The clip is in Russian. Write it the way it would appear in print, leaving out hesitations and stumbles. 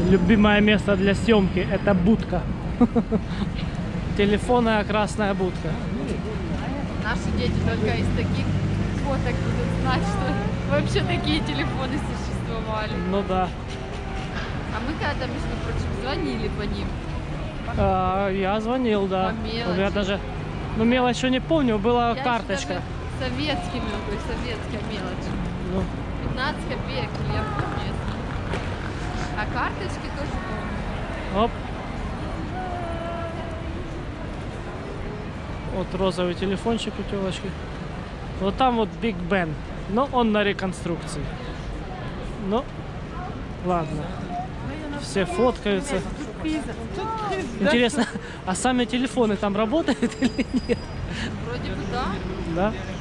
Любимое место для съемки — это будка. Телефонная красная будка. Наши дети только из таких фоток будут знать, что вообще такие телефоны существовали. Ну да. А мы когда, между прочим, звонили по ним. Я звонил, да. По мелочи. Я даже, ну, мелочь еще не помню, была Я карточка. еще даже советскими, то есть советская мелочь. Ну, 15 копеек, я помню. Если. А карточки тоже помню. оп. Вот розовый телефончик у телочки. Вот там вот Биг Бен. Но он на реконструкции. Ну, ладно. Все фоткаются. Интересно, а сами телефоны там работают или нет? Вроде бы да. Да?